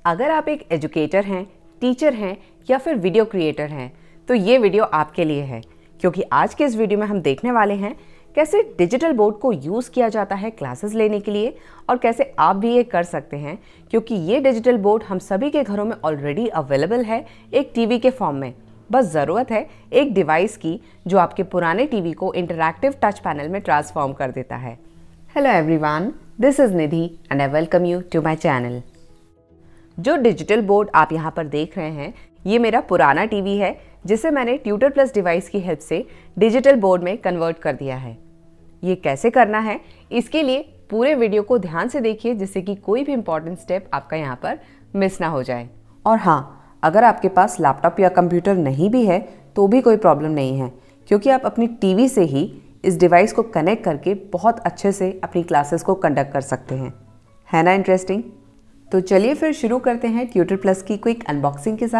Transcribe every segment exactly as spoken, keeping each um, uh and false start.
अगर आप एक एजुकेटर हैं, टीचर हैं या फिर वीडियो क्रिएटर हैं तो ये वीडियो आपके लिए है, क्योंकि आज के इस वीडियो में हम देखने वाले हैं कैसे डिजिटल बोर्ड को यूज़ किया जाता है क्लासेस लेने के लिए और कैसे आप भी ये कर सकते हैं, क्योंकि ये डिजिटल बोर्ड हम सभी के घरों में ऑलरेडी अवेलेबल है एक टीवी के फॉर्म में। बस ज़रूरत है एक डिवाइस की जो आपके पुराने टीवी को इंटरैक्टिव टच पैनल में ट्रांसफॉर्म कर देता है। Hello everyone, this is Nidhi and I welcome you to my channel. जो डिजिटल बोर्ड आप यहाँ पर देख रहे हैं ये मेरा पुराना टीवी है जिसे मैंने ट्यूटर प्लस डिवाइस की हेल्प से डिजिटल बोर्ड में कन्वर्ट कर दिया है। ये कैसे करना है इसके लिए पूरे वीडियो को ध्यान से देखिए जिससे कि कोई भी इम्पॉर्टेंट स्टेप आपका यहाँ पर मिस ना हो जाए। और हाँ, अगर आपके पास लैपटॉप या कंप्यूटर नहीं भी है तो भी कोई प्रॉब्लम नहीं है, क्योंकि आप अपनी टीवी से ही इस डिवाइस को कनेक्ट करके बहुत अच्छे से अपनी क्लासेस को कंडक्ट कर सकते हैं। है ना इंटरेस्टिंग? तो चलिए फिर शुरू करते हैं ट्यूटर प्लस की क्विक अनबॉक्सिंग के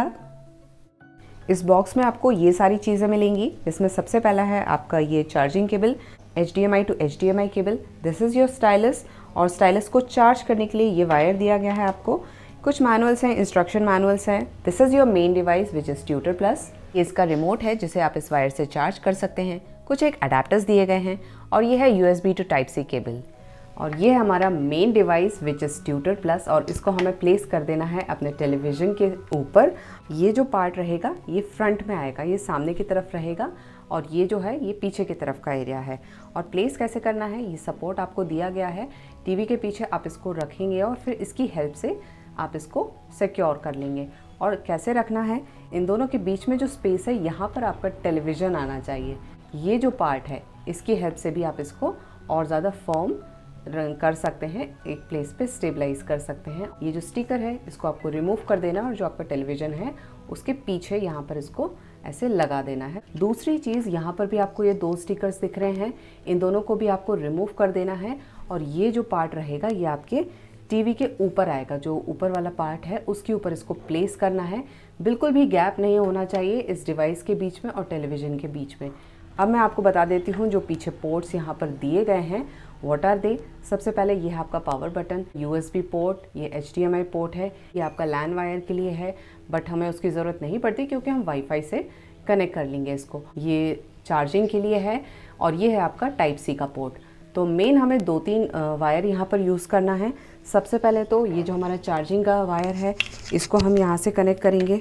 साथ। इस बॉक्स में आपको ये सारी चीज़ें मिलेंगी। इसमें सबसे पहला है आपका ये charging cable, H D M I to H D M I cable. This is your stylus, और स्टाइलस को चार्ज करने के लिए ये वायर दिया गया है आपको। कुछ मैनुअल्स हैं, इंस्ट्रक्शन मैनुअल्स हैं। This is your main device which is Tutor Plus. ये इसका रिमोट है जिसे आप इस वायर से चार्ज कर सकते हैं। कुछ एक अडेप्टर्स दिए गए हैं और ये है U S B to type C cable. और ये है हमारा main device which is Tutor Plus, और इसको हमें प्लेस कर देना है अपने टेलीविज़न के ऊपर। ये जो पार्ट रहेगा ये फ्रंट में आएगा, ये सामने की तरफ रहेगा, और ये जो है ये पीछे की तरफ का एरिया है। और प्लेस कैसे करना है ये सपोर्ट आपको दिया गया है। टीवी के पीछे आप इसको रखेंगे और फिर इसकी हेल्प से आप इसको सिक्योर कर लेंगे। और कैसे रखना है, इन दोनों के बीच में जो स्पेस है यहाँ पर आपका टेलीविज़न आना चाहिए। ये जो पार्ट है इसकी हेल्प से भी आप इसको और ज़्यादा फॉर्म कर सकते हैं, एक प्लेस पे स्टेबलाइज कर सकते हैं। ये जो स्टिकर है इसको आपको रिमूव कर देना और जो आपका टेलीविज़न है उसके पीछे यहाँ पर इसको ऐसे लगा देना है। दूसरी चीज़, यहाँ पर भी आपको ये दो स्टिकर्स दिख रहे हैं, इन दोनों को भी आपको रिमूव कर देना है। और ये जो पार्ट रहेगा ये आपके टीवी के ऊपर आएगा, जो ऊपर वाला पार्ट है उसके ऊपर इसको प्लेस करना है। बिल्कुल भी गैप नहीं होना चाहिए इस डिवाइस के बीच में और टेलीविज़न के बीच में। अब मैं आपको बता देती हूँ जो पीछे पोर्ट्स यहाँ पर दिए गए हैं व्हाट आर दे। सबसे पहले ये है आपका power button, U S B port, ये H D M I port है, ये आपका लैन वायर के लिए है, बट हमें उसकी ज़रूरत नहीं पड़ती क्योंकि हम वाईफाई से कनेक्ट कर लेंगे इसको। ये चार्जिंग के लिए है, और ये है आपका टाइप सी का पोर्ट। तो मेन हमें दो तीन वायर यहाँ पर यूज़ करना है। सबसे पहले तो ये जो हमारा चार्जिंग का वायर है इसको हम यहाँ से कनेक्ट करेंगे।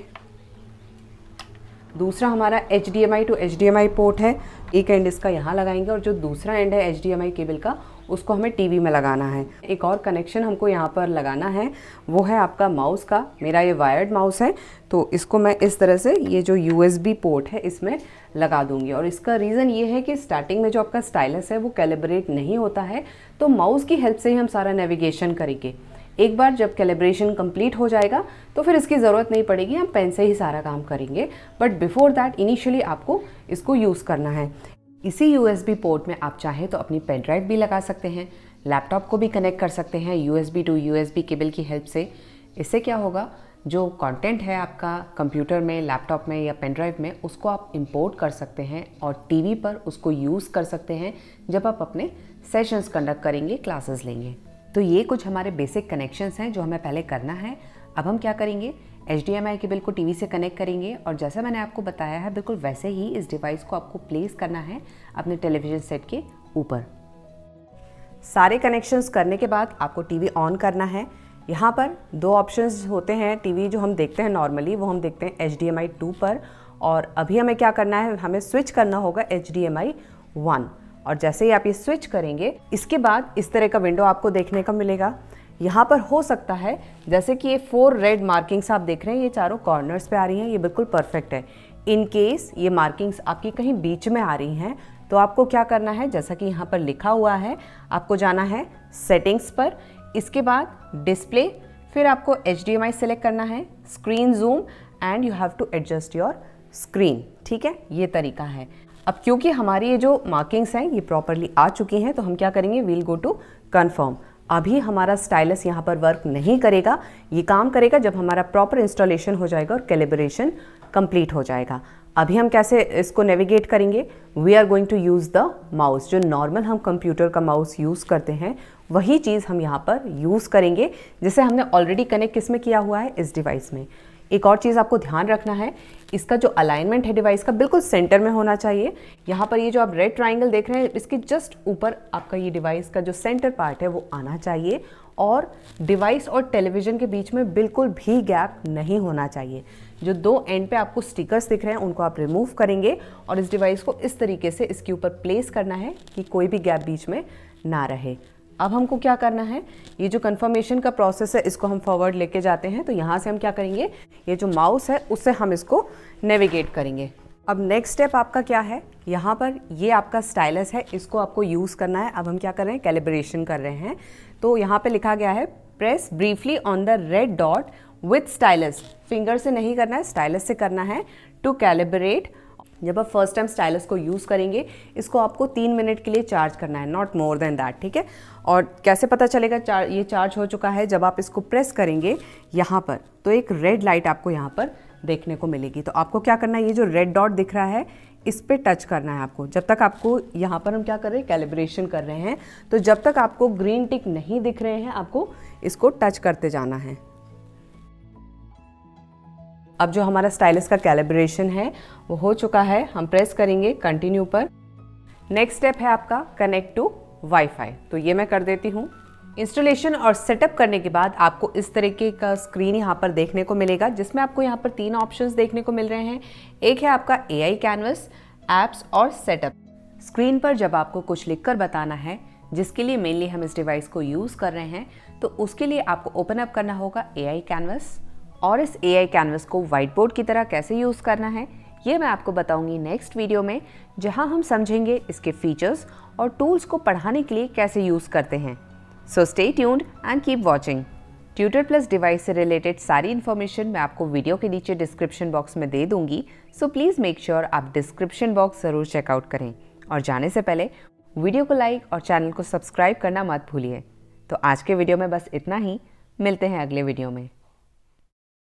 दूसरा हमारा H D M I to H D M I port है, एक एंड इसका यहाँ लगाएंगे और जो दूसरा एंड है H D M I cable का उसको हमें टीवी में लगाना है। एक और कनेक्शन हमको यहाँ पर लगाना है, वो है आपका माउस का। मेरा ये वायर्ड माउस है तो इसको मैं इस तरह से ये जो यू एस बी पोर्ट है इसमें लगा दूंगी। और इसका रीज़न ये है कि स्टार्टिंग में जो आपका स्टाइलस है वो कैलिब्रेट नहीं होता है, तो माउस की हेल्प से ही हम सारा नेविगेशन करेंगे। एक बार जब कैलिब्रेशन कंप्लीट हो जाएगा तो फिर इसकी ज़रूरत नहीं पड़ेगी, हम पेन से ही सारा काम करेंगे। बट बिफोर दैट इनिशियली आपको इसको यूज़ करना है। इसी यू एस बी पोर्ट में आप चाहें तो अपनी पेन ड्राइव भी लगा सकते हैं, लैपटॉप को भी कनेक्ट कर सकते हैं U S B to U S B cable की हेल्प से। इससे क्या होगा, जो कंटेंट है आपका कंप्यूटर में, लैपटॉप में या पेन ड्राइव में, उसको आप इंपोर्ट कर सकते हैं और टीवी पर उसको यूज़ कर सकते हैं जब आप अपने सेशंस कंडक्ट करेंगे, क्लासेस लेंगे। तो ये कुछ हमारे बेसिक कनेक्शंस हैं जो हमें पहले करना है। अब हम क्या करेंगे, H D M I cable को टीवी से कनेक्ट करेंगे और जैसा मैंने आपको बताया है बिल्कुल वैसे ही इस डिवाइस को आपको प्लेस करना है अपने टेलीविज़न सेट के ऊपर। सारे कनेक्शंस करने के बाद आपको टीवी ऑन करना है। यहाँ पर दो ऑप्शंस होते हैं टीवी जो हम देखते हैं नॉर्मली, वो हम देखते हैं H D M I two पर, और अभी हमें क्या करना है, हमें स्विच करना होगा H D M I one. और जैसे ही आप ये स्विच करेंगे इसके बाद इस तरह का विंडो आपको देखने को मिलेगा। यहाँ पर हो सकता है जैसे कि ये फोर रेड मार्किंग्स आप देख रहे हैं, ये चारों कॉर्नर्स पे आ रही हैं, ये बिल्कुल परफेक्ट है। इन केस ये मार्किंग्स आपकी कहीं बीच में आ रही हैं तो आपको क्या करना है, जैसा कि यहाँ पर लिखा हुआ है, आपको जाना है सेटिंग्स पर, इसके बाद डिस्प्ले, फिर आपको H D M I select करना है, screen zoom, and you have to adjust your screen. ठीक है, ये तरीका है। अब क्योंकि हमारी ये जो मार्किंग्स हैं ये प्रॉपरली आ चुकी हैं तो हम क्या करेंगे, वील गो टू कन्फर्म। अभी हमारा स्टाइलस यहाँ पर वर्क नहीं करेगा, ये काम करेगा जब हमारा प्रॉपर इंस्टॉलेशन हो जाएगा और कैलिब्रेशन कंप्लीट हो जाएगा। अभी हम कैसे इसको नेविगेट करेंगे, we are going to use the mouse. जो नॉर्मल हम कंप्यूटर का माउस यूज़ करते हैं वही चीज़ हम यहाँ पर यूज़ करेंगे जिसे हमने ऑलरेडी कनेक्ट किस में किया हुआ है, इस डिवाइस में। एक और चीज़ आपको ध्यान रखना है, इसका जो अलाइनमेंट है डिवाइस का बिल्कुल सेंटर में होना चाहिए। यहाँ पर ये जो आप रेड ट्राइंगल देख रहे हैं, इसके जस्ट ऊपर आपका ये डिवाइस का जो सेंटर पार्ट है वो आना चाहिए, और डिवाइस और टेलीविज़न के बीच में बिल्कुल भी गैप नहीं होना चाहिए। जो दो एंड पे आपको स्टिकर्स दिख रहे हैं उनको आप रिमूव करेंगे और इस डिवाइस को इस तरीके से इसके ऊपर प्लेस करना है कि कोई भी गैप बीच में ना रहे। अब हमको क्या करना है, ये जो कंफर्मेशन का प्रोसेस है इसको हम फॉरवर्ड लेके जाते हैं। तो यहाँ से हम क्या करेंगे, ये जो माउस है उससे हम इसको नेविगेट करेंगे। अब नेक्स्ट स्टेप आपका क्या है, यहाँ पर ये आपका स्टाइलस है, इसको आपको यूज़ करना है। अब हम क्या कर रहे हैं, कैलिब्रेशन कर रहे हैं। तो यहाँ पे लिखा गया है press briefly on the red dot with stylus. Finger से नहीं करना है, स्टाइलस से करना है टू कैलिब्रेट। जब आप फर्स्ट टाइम स्टाइलस को यूज़ करेंगे, इसको आपको तीन मिनट के लिए चार्ज करना है, नॉट मोर देन दैट, ठीक है। और कैसे पता चलेगा चार ये चार्ज हो चुका है, जब आप इसको प्रेस करेंगे यहाँ पर तो एक रेड लाइट आपको यहाँ पर देखने को मिलेगी। तो आपको क्या करना है, ये जो रेड डॉट दिख रहा है इस पे टच करना है आपको। जब तक आपको यहाँ पर हम क्या कर रहे हैं, कैलिब्रेशन कर रहे हैं, तो जब तक आपको ग्रीन टिक नहीं दिख रहे हैं आपको इसको टच करते जाना है। अब जो हमारा स्टाइलस का कैलिब्रेशन है वो हो चुका है, हम प्रेस करेंगे कंटिन्यू पर। नेक्स्ट स्टेप है आपका कनेक्ट टू वाईफाई। तो ये मैं कर देती हूँ। इंस्टॉलेशन और सेटअप करने के बाद आपको इस तरीके का स्क्रीन यहाँ पर देखने को मिलेगा, जिसमें आपको यहाँ पर तीन ऑप्शंस देखने को मिल रहे हैं। एक है आपका एआई कैनवस, एप्स और सेटअप। स्क्रीन पर जब आपको कुछ लिखकर बताना है, जिसके लिए मेनली हम इस डिवाइस को यूज़ कर रहे हैं, तो उसके लिए आपको ओपन अप करना होगा एआई कैनवस। और इस एआई कैनवस को व्हाइट बोर्ड की तरह कैसे यूज़ करना है ये मैं आपको बताऊंगी नेक्स्ट वीडियो में, जहां हम समझेंगे इसके फीचर्स और टूल्स को पढ़ाने के लिए कैसे यूज़ करते हैं। So stay tuned and keep watching. Tutor plus device से रिलेटेड सारी इन्फॉर्मेशन मैं आपको वीडियो के नीचे डिस्क्रिप्शन बॉक्स में दे दूंगी। सो प्लीज़ मेक श्योर आप डिस्क्रिप्शन बॉक्स ज़रूर चेकआउट करें। और जाने से पहले वीडियो को लाइक और चैनल को सब्सक्राइब करना मत भूलिए। तो आज के वीडियो में बस इतना ही, मिलते हैं अगले वीडियो में।